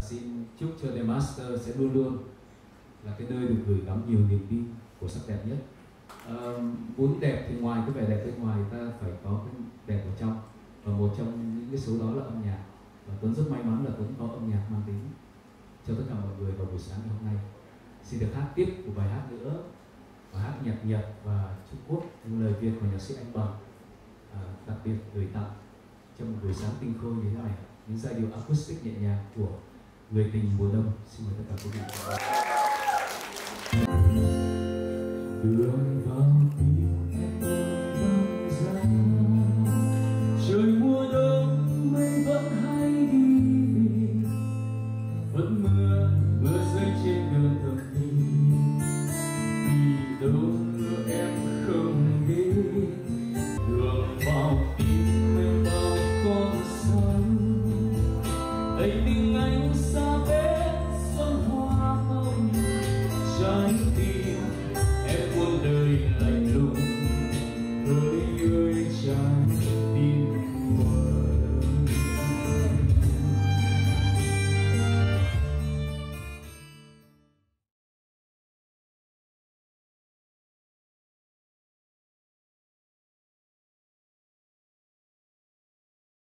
xin chúc cho The Master sẽ luôn luôn là cái nơi được gửi gắm nhiều niềm tin của sắc đẹp nhất. Muốn đẹp thì ngoài cái vẻ đẹp bên ngoài, ta phải có cái đẹp ở trong, và một trong những cái số đó là âm nhạc. Và Tuấn rất may mắn là Tuấn có âm nhạc mang tính cho tất cả mọi người vào buổi sáng ngày hôm nay. Xin được hát tiếp một bài hát nữa, và hát nhạc Nhật và Trung Quốc, những lời Việt của nhạc sĩ Anh Bằng đặc biệt gửi tặng trong một buổi sáng tinh khôi như thế này, những giai điệu acoustic nhẹ nhàng của Người tình mùa đông. Xin mời tất cả quý vị. Đường vào tim em văng ra, trời mùa đông mây vẫn hay đi về, vẫn mưa